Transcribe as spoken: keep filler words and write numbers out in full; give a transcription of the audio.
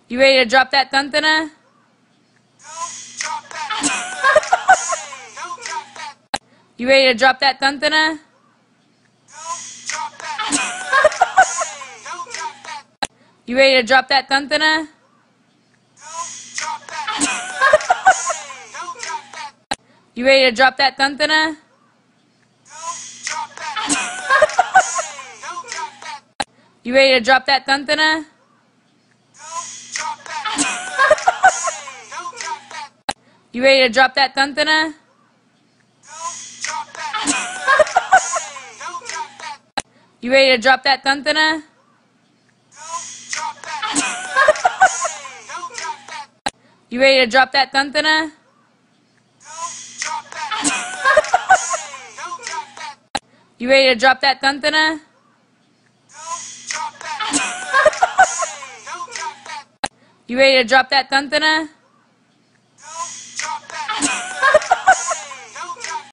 You ready to drop that thuntana? You ready to drop that thuntana? You ready to drop that thuntana? You ready to drop that thuntana? You ready to drop that thuntana? You ready to drop that thuntana? You ready to drop that thuntana? You ready to drop that thuntana? You ready to drop that thuntana? You ready to drop that thuntana?